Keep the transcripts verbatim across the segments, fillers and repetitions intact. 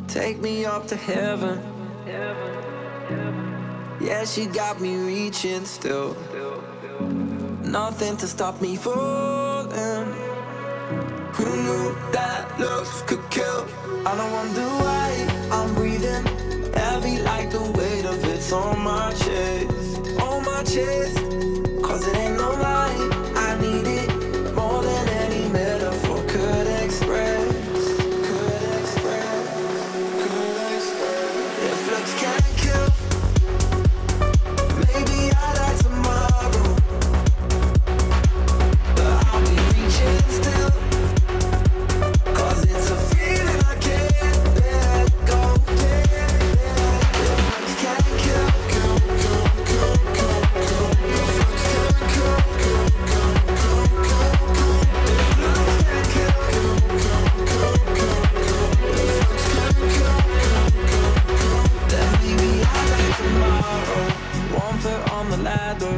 take me up to heaven. Yeah, she got me reaching still. Nothing to stop me falling. Who knew that looks could kill? I don't wonder why I'm breathing heavy like the weight of it's on my chest. On my chest, cause it ain't no lie, I need it more than any metaphor could express. Could express, could express. If looks can't kill, maybe I'd like tomorrow, but I'll be reaching still, cause it's a feeling I can't let go. If looks can't kill, kill, kill, kill, kill, kill. If looks can't kill, kill, kill, kill, kill, kill. If looks can't kill, kill, kill, kill, kill, kill. If looks can't kill, kill, kill, kill, then maybe I'd like tomorrow. One foot on the ladder.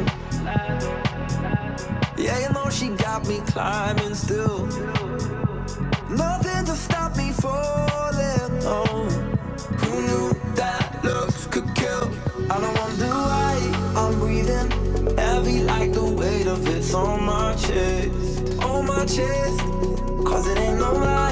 Yeah, you know she got me climbing still. Nothing to stop me falling. Oh, who knew that looks could kill? I don't wonder why I'm breathing heavy like the weight of it's on my chest. On my chest, cause it ain't no lie,